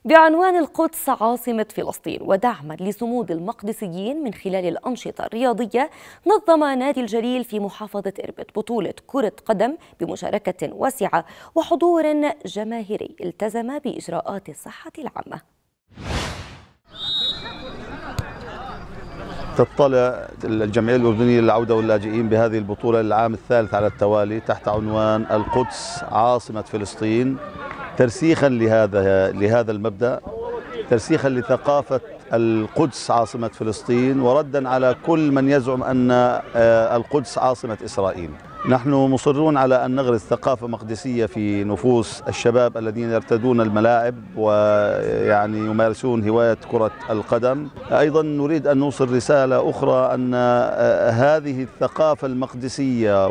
بعنوان القدس عاصمة فلسطين ودعما لصمود المقدسيين من خلال الأنشطة الرياضية، نظم نادي الجليل في محافظة إربد بطولة كرة قدم بمشاركة واسعة وحضور جماهيري التزم بإجراءات الصحة العامة. تطلع الجمعية الأردنية للعودة واللاجئين بهذه البطولة للعام الثالث على التوالي تحت عنوان القدس عاصمة فلسطين، ترسيخا لهذا المبدأ، ترسيخا لثقافة القدس عاصمة فلسطين، وردا على كل من يزعم أن القدس عاصمة إسرائيل. نحن مصرون على أن نغرس ثقافة مقدسية في نفوس الشباب الذين يرتدون الملاعب ويعني يمارسون هواية كرة القدم. أيضا نريد أن نوصل رسالة أخرى أن هذه الثقافة المقدسية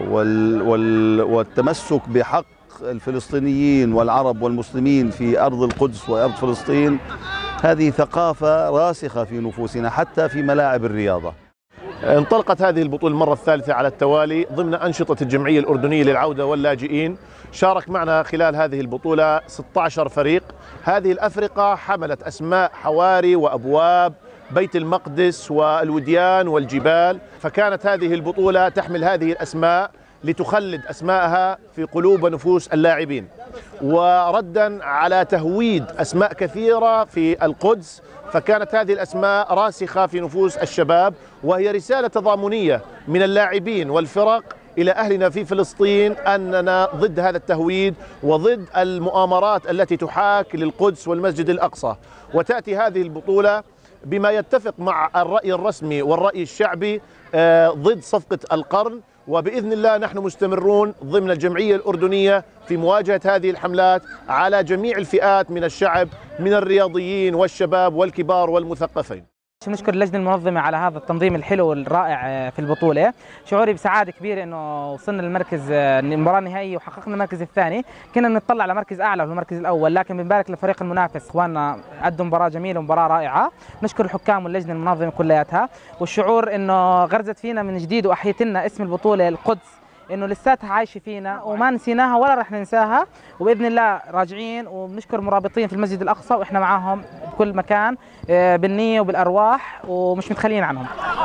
والتمسك بحق الفلسطينيين والعرب والمسلمين في أرض القدس وأرض فلسطين هذه ثقافة راسخة في نفوسنا حتى في ملاعب الرياضة. انطلقت هذه البطولة المرة الثالثة على التوالي ضمن أنشطة الجمعية الأردنية للعودة واللاجئين. شارك معنا خلال هذه البطولة 16 فريق. هذه الأفرقة حملت أسماء حواري وأبواب بيت المقدس والوديان والجبال، فكانت هذه البطولة تحمل هذه الأسماء لتخلد أسماءها في قلوب ونفوس اللاعبين، وردا على تهويد أسماء كثيرة في القدس، فكانت هذه الأسماء راسخة في نفوس الشباب، وهي رسالة تضامنية من اللاعبين والفرق إلى أهلنا في فلسطين أننا ضد هذا التهويد وضد المؤامرات التي تحاك للقدس والمسجد الأقصى. وتأتي هذه البطولة بما يتفق مع الرأي الرسمي والرأي الشعبي ضد صفقة القرن، وبإذن الله نحن مستمرون ضمن الجمعية الأردنية في مواجهة هذه الحملات على جميع الفئات من الشعب، من الرياضيين والشباب والكبار والمثقفين. نشكر اللجنة المنظمة على هذا التنظيم الحلو والرائع في البطولة. شعوري بسعادة كبيرة إنه وصلنا للمركز المباراة النهائية وحققنا المركز الثاني. كنا بنطلع على مركز أعلى في المركز الأول، لكن بنبارك للفريق المنافس، إخواننا قدموا مباراة جميلة ومباراة رائعة. نشكر الحكام واللجنة المنظمة كلياتها، والشعور إنه غرزت فينا من جديد وأحيت لنا اسم البطولة القدس، انه لساتها عايشه فينا وما نسيناها ولا رح ننساها، وباذن الله راجعين. وبنشكر المرابطين في المسجد الاقصى واحنا معاهم بكل مكان بالنيه وبالارواح ومش متخلين عنهم.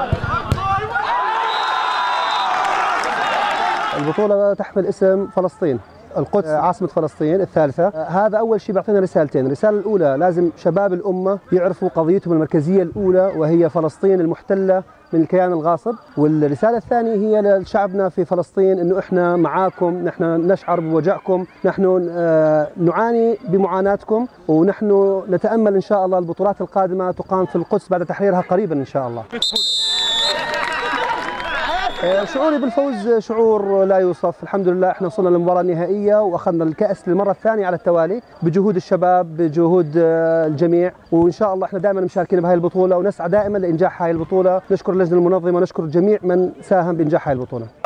البطوله تحمل اسم فلسطين، القدس عاصمة فلسطين الثالثة. هذا أول شيء بيعطينا رسالتين. الرسالة الأولى لازم شباب الأمة يعرفوا قضيتهم المركزية الأولى وهي فلسطين المحتلة من الكيان الغاصب، والرسالة الثانية هي لشعبنا في فلسطين إنه إحنا معاكم، نحن نشعر بوجعكم، نحن نعاني بمعاناتكم، ونحن نتأمل إن شاء الله البطولات القادمة تقام في القدس بعد تحريرها قريبا إن شاء الله. شعوري بالفوز شعور لا يوصف. الحمد لله احنا وصلنا للمباراة النهائية واخذنا الكأس للمرة الثانية على التوالي بجهود الشباب، بجهود الجميع، وان شاء الله احنا دائما مشاركين بهاي البطولة ونسعى دائما لانجاح هاي البطولة. نشكر اللجنة المنظمة ونشكر جميع من ساهم بانجاح هاي البطولة.